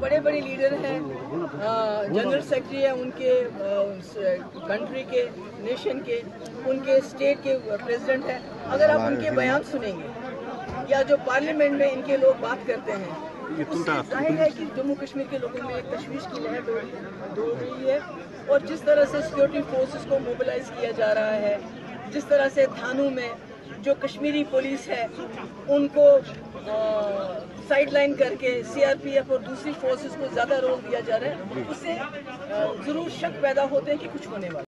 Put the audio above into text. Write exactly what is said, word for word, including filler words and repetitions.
बड़े बड़े लीडर हैं, जनरल सेक्रेटरी है उनके कंट्री के, नेशन के, उनके स्टेट के प्रेसिडेंट हैं, अगर आप उनके बयान सुनेंगे या जो पार्लियामेंट में इनके लोग बात करते हैं, उससे जाहिर है कि जम्मू कश्मीर के लोगों में एक तशवीश की लहर दौड़ रही है। और जिस तरह से सिक्योरिटी फोर्सेस को मोबिलाइज किया जा रहा है, जिस तरह से थानों में जो कश्मीरी पुलिस है उनको साइडलाइन करके सीआरपीएफ और दूसरी फोर्सेस को ज़्यादा रोल दिया जा रहा है, उससे ज़रूर शक पैदा होते हैं कि कुछ होने वाला है।